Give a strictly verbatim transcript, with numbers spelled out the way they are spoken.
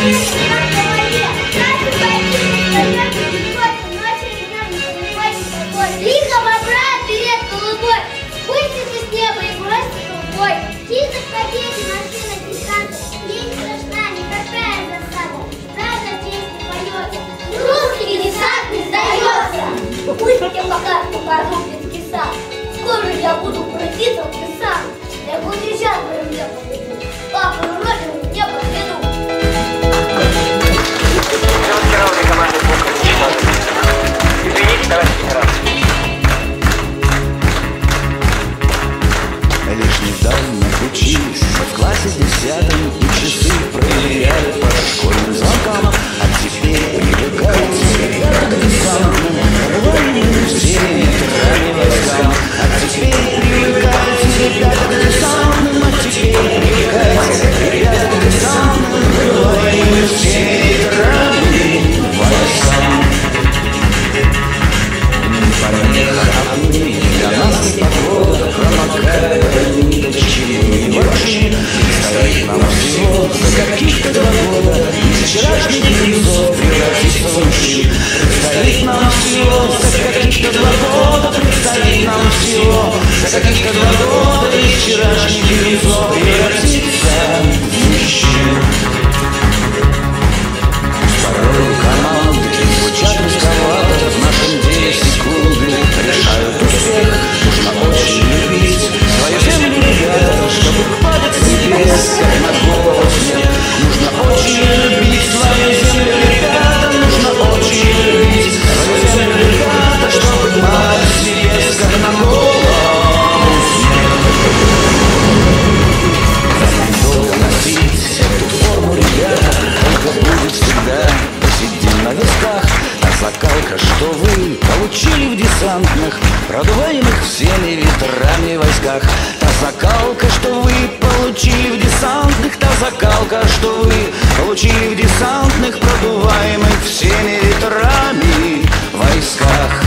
Пусть я пока покажу детский сад. Скоро я буду крутиться в лесах. Я буду сейчас в мне поведу. Папу и родину мне поведу. Тренировки команды Бога уничтожены. Извините, товарищ генерал. Лишь недавно учились в классе десятом, и часы проверяли по школьным звонкам. А теперь привыкайте, ребята, к десантным, рваными всеми ветрами войскам. А теперь привыкайте, ребята, к десантным, а теперь привыкайте, ребята, к десантным, рваными всеми ветрами войскам. Помеха одни, для нас не погода, промокает ни до чего не вообще. Стоит нам всего за каких-то два года из вчерашних грезов превратиться в мужчин. Предстоит нам всего за каких-то два года, предстоит нам всего за каких-то два года из вчерашних грезов превратиться в мужчин. Порой команды звучат рисковато, в нашем деле секунды решают успех. Нужно очень любить свою землю, ребята, чтобы падать с небес, как на голову снег. Нужно очень любить свою землю, ребята, нужно очень любить свою землю, ребята, чтобы падать с небес, как на голову снег. Долго носить эту форму, ребята, только будет всегда посидим на висках. Та закалка, что вы получили в десантных, продуваемых всеми ветрами войсках. Та закалка, что вы получили в десантных, та закалка, что вы получили в десантных, продуваемых всеми ветрами войсках.